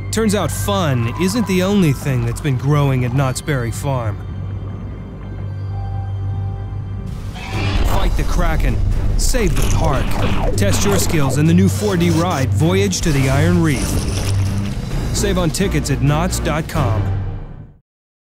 Turns out fun isn't the only thing that's been growing at Knott's Berry Farm. Fight the Kraken. Save the park. Test your skills in the new 4D ride, Voyage to the Iron Reef. Save on tickets at knotts.com.